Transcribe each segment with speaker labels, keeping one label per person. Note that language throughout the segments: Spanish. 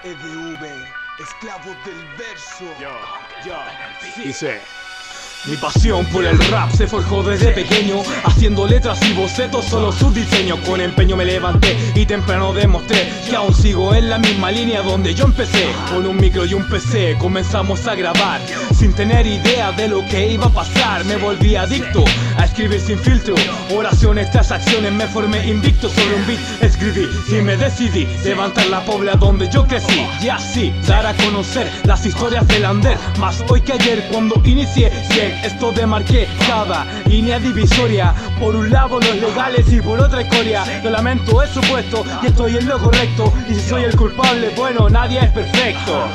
Speaker 1: EDV, esclavos del verso.
Speaker 2: Dice: mi pasión por el rap se forjó desde pequeño, haciendo letras y bocetos solo su diseño. Con empeño me levanté y temprano demostré que aún sigo en la misma línea donde yo empecé. Con un micro y un PC comenzamos a grabar, sin tener idea de lo que iba a pasar. Me volví adicto a escribir sin filtro, oraciones tras acciones, me formé invicto. Sobre un beat escribí y me decidí levantar la pobla donde yo crecí, y así dar a conocer las historias del Ander. Más hoy que ayer cuando inicié, bien, esto demarqué cada línea divisoria. Por un lado los legales y por otra escoria. Lo lamento, es supuesto que estoy en lo correcto, y si soy el culpable, bueno, nadie es perfecto.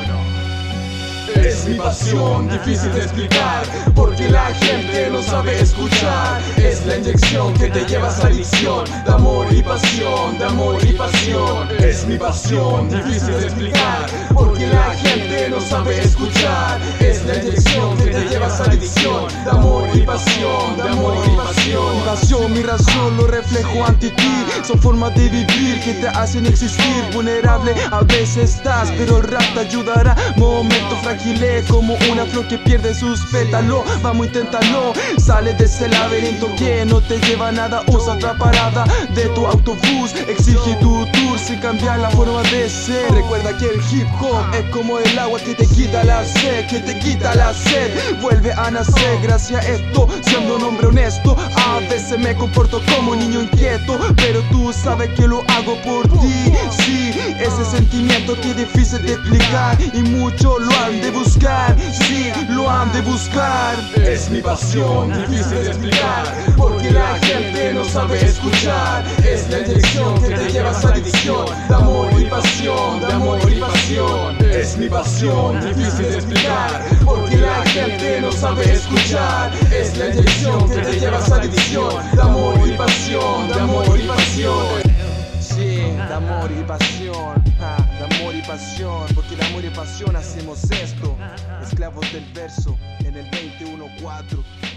Speaker 1: Es mi pasión, difícil de explicar, porque la gente no sabe escuchar. Es la inyección que te lleva a esa adicción, de amor y pasión, de amor y pasión. Es mi pasión, difícil de explicar, porque la gente no sabe escuchar. Es la inyección que te lleva a esa adicción, de amor y pasión, de amor y pasión.
Speaker 3: Mi pasión, mi razón lo reflejo ante ti. Son formas de vivir que te hacen existir. Vulnerable a veces estás, pero el rap te ayudará. Momentos frágiles como una flor que pierde sus pétalos. Vamos, inténtalo, sale de ese laberinto que no te lleva a nada. Usa otra parada de tu autobús, exige tu tour sin cambiar la forma de ser. Recuerda que el hip hop es como el agua que te quita la sed, que te quita la sed. Vuelve a nacer gracias a esto, siendo un hombre honesto. A veces me comporto como un niño inquieto, pero tú sabes que lo hago por ti. Sí, ese sentimiento que es difícil de explicar y muchos lo han de buscar, sí, lo han de buscar.
Speaker 1: Es mi pasión, difícil de explicar, porque la gente no sabe escuchar. Es la inyección que te lleva a esa adicción, de amor y pasión, de amor y pasión. Es mi pasión, difícil de explicar, porque la gente no sabe escuchar. Es la inyección que te lleva a esa adicción, de amor y pasión, de amor y pasión.
Speaker 3: Sí, de amor y pasión, de amor y pasión, porque de amor y pasión hacemos esto. Esclavos del verso en el 21-4.